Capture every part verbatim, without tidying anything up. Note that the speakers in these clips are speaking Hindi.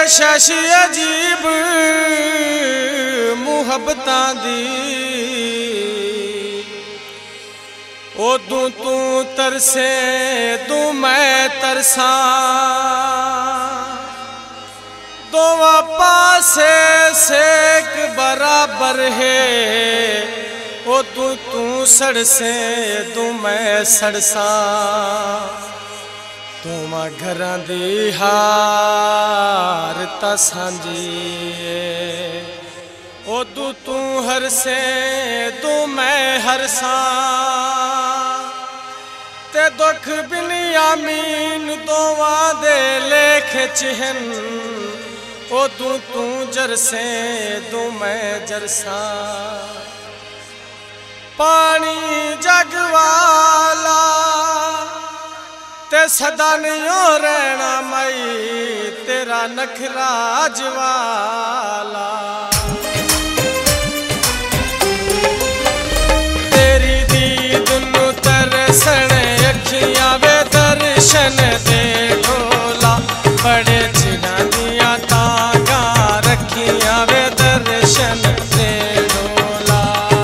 शशि अजीब मुहब्बतां दी उदू तू तरसे तू मैं तरसा दोवा पासे सेक बराबर है उदू तू सड़से तू मैं सड़सा तू मां घरां दी हार ता सांझी उदू तू हरसे तू मैं हरसा ते दुख बिनियामीन दोवां दे लेख चिहन उदू तू जरसे तू मैं जरसा पानी जगवाला ते सदा नहीं रहना मई तेरा नखरा जवाला तेरी दीद नू तरसण अखियां वे दर्शन दे ढोला बड़े चिरां दियां तांगा रखियां वे दर्शन दे ढोला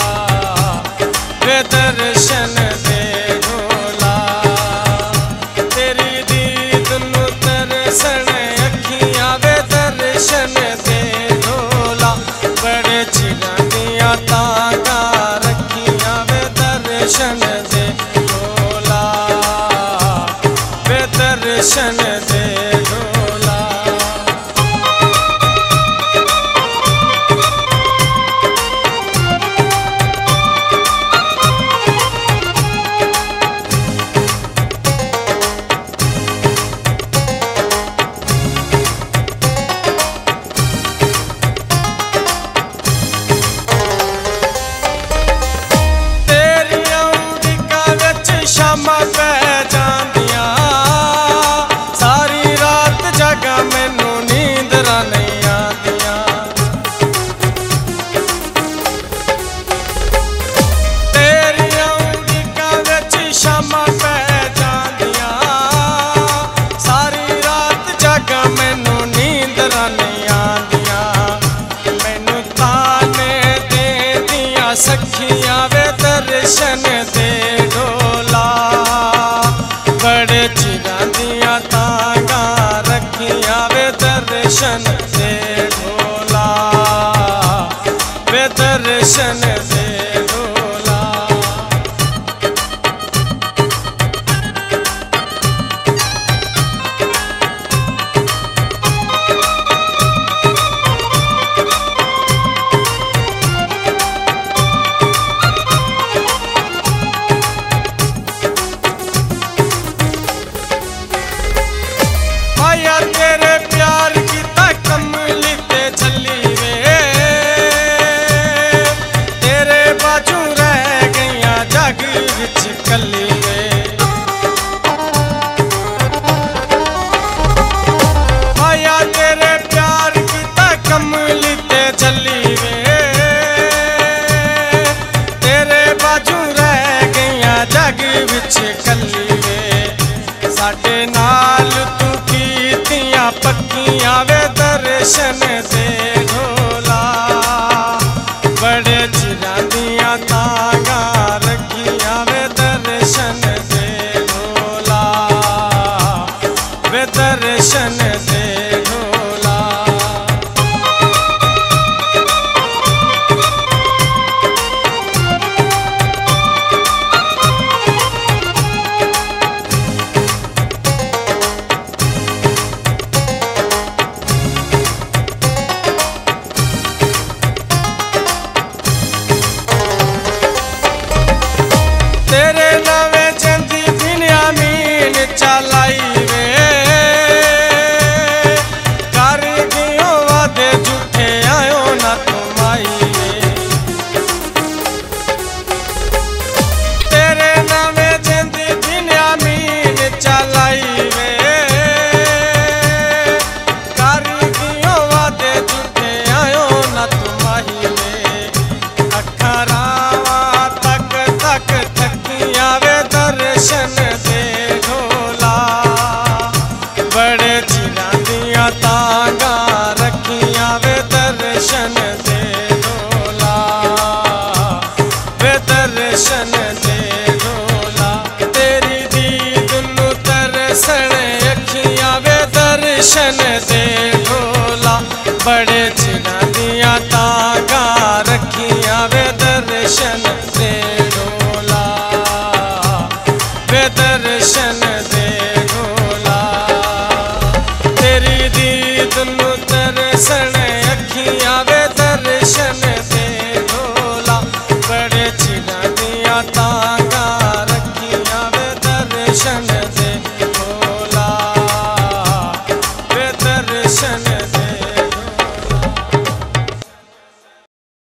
वे दर्शन दे ढोला तेरी दीद नू तरसण अखियां वे दर्शन दे ढोला बड़े चिरां दियां तांगा रखियां वे दर्शन दे ढोला वे दर्शन दे ढोला शामा पै जांदियां सारी रात जगा मैनू नींदरा नहीं आंदियां तेरियां उड़िकां विच शामा पै जांदियां सारी रात जगा मैनू नींदरा नहीं आंदियां मैनू ताने देंदियां सखियां वे दर्शन दे ढोला बड़े चिरां दियां तांगा रखियां वे दर्शन दे ढोला वे दर्शन दे ढोला तेरे प्यार की कमली ते झली वे तेरे बाजू रह गईया जग विच कली वे आया तेरे प्यार की कमली ते झली वे तेरे बाजू रह गईया जग विच कली वे साडे नाल तू पक्कियां वे दर्शन दे ढोला बड़े चिरां दियां तांगा रखियां वे दर्शन दे ढोला वे दर्शन दे ढोला तेरे नवे जंदी बिनियामीन चलाई वे कर गयो वादे झूठे आयो ना तुम आई वे तेरे नवे जंदी बिनियामीन चलाई वे कर गयो वादे झूठे आयो ना तुम आई वे अखा रावा तक तक थकियां वे दर्शन दे ढोला बड़े चिरां दियां तांगा दर्शन दे ढोला, बड़े चिरां दियां तांगा रखियां वे दर्शन